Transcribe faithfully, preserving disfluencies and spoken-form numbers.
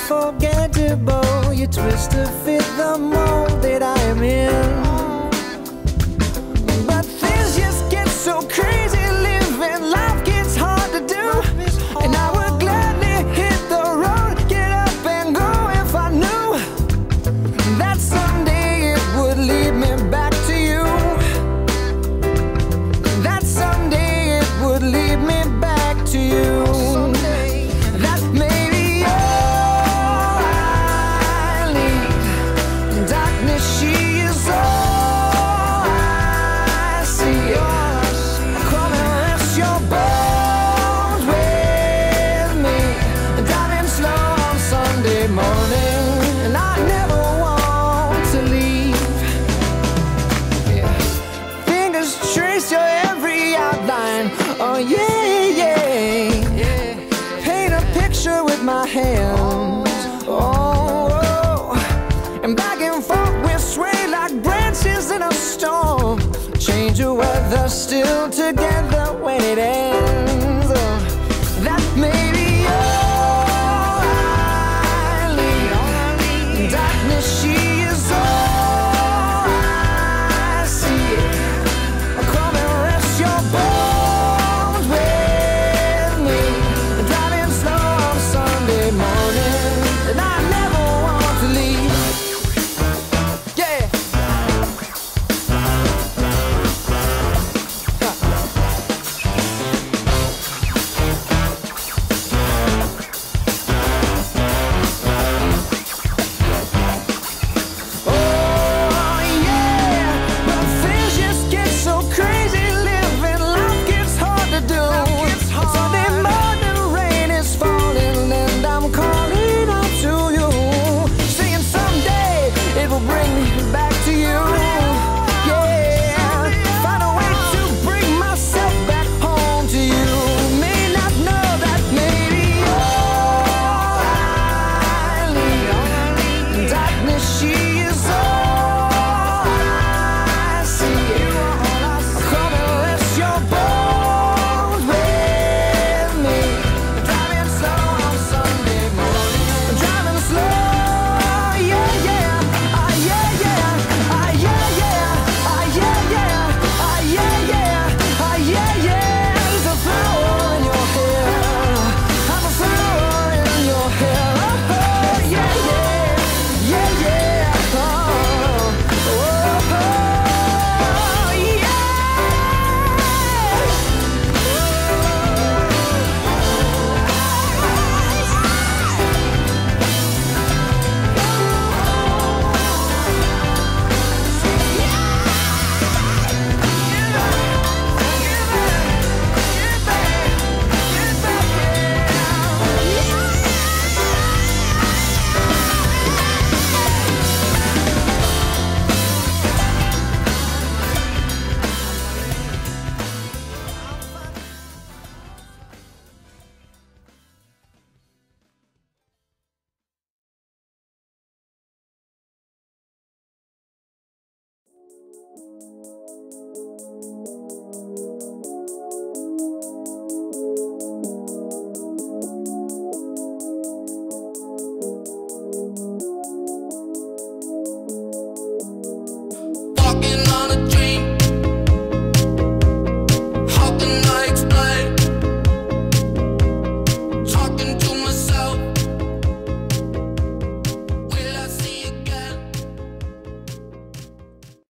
unforgettable. You twist to fit the mold that I am in. But things just get so crazy, living life gets hard to do. And I would gladly hit the road, get up and go if I knew that someday it would lead me back to you. That someday it would lead me back to you. That maybe all I need. Darkness, she is all I see. Come and rest your bones with me. Driving slow on Sunday morning, and I never want to leave. Yeah. Fingers trace your every outline. Oh yeah, yeah. Paint a picture with my hands. Oh, oh. And back and forth we sway like branches in a storm. Change the weather, still together when it ends.